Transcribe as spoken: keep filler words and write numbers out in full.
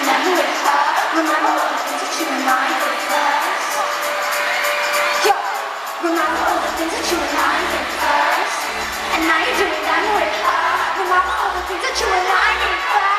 them with her. Remember all the things that you and I did first. Yo, remember all the things that you and I did first. And now you're doing them with her. Remember all the things that you and I did first.